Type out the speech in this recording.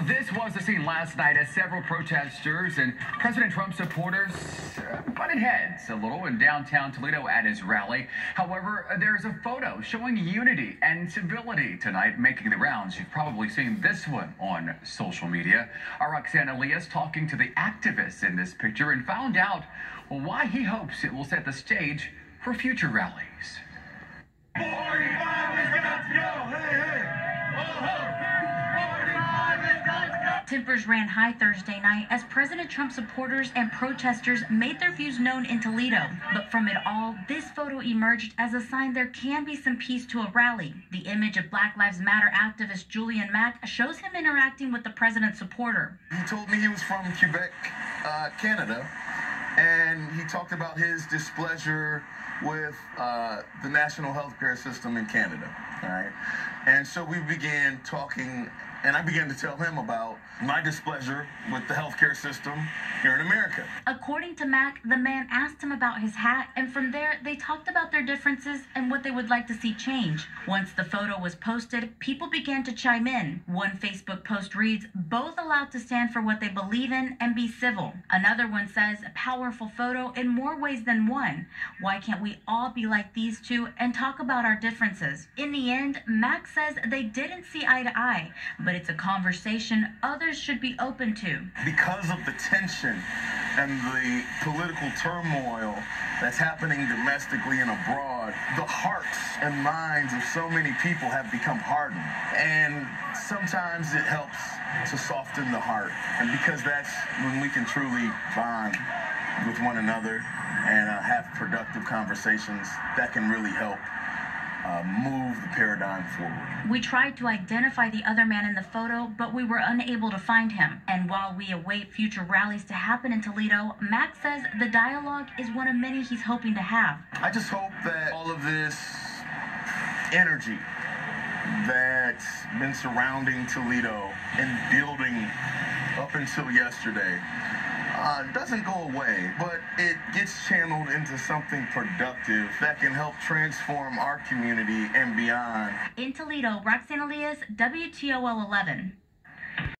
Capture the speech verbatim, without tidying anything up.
This was the scene last night as several protesters and President Trump supporters uh, butted heads a little in downtown Toledo at his rally. However, there's a photo showing unity and civility tonight making the rounds. You've probably seen this one on social media. Our Roxanne Elias talking to the activists in this picture and found out why he hopes it will set the stage for future rallies. forty-five is got to go. Hey, hey. Oh, Tempers ran high Thursday night as President Trump supporters and protesters made their views known in Toledo. But from it all, this photo emerged as a sign there can be some peace to a rally. The image of Black Lives Matter activist Julian Mack shows him interacting with the president's supporter. He told me he was from Quebec, uh, Canada, and he talked about his displeasure with uh, the national healthcare system in Canada, all right? And so we began talking, and I began to tell him about my displeasure with the healthcare system here in America. According to Mack, the man asked him about his hat, and from there, they talked about their differences and what they would like to see change. Once the photo was posted, people began to chime in. One Facebook post reads, "Both allowed to stand for what they believe in and be civil." Another one says, "Powerful photo in more ways than one. Why can't we all be like these two and talk about our differences?" In the end, Mack says they didn't see eye to eye, but it's a conversation others should be open to. Because of the tension and the political turmoil that's happening domestically and abroad, the hearts and minds of so many people have become hardened. And sometimes it helps to soften the heart. And because that's when we can truly bond with one another and uh, have productive conversations that can really help Uh, move the paradigm forward. We tried to identify the other man in the photo, but we were unable to find him. And while we await future rallies to happen in Toledo, Mack says the dialogue is one of many he's hoping to have. I just hope that all of this energy that's been surrounding Toledo and building up until yesterday Uh, doesn't go away, but it gets channeled into something productive that can help transform our community and beyond. In Toledo, Roxanne Elias, W T O L eleven.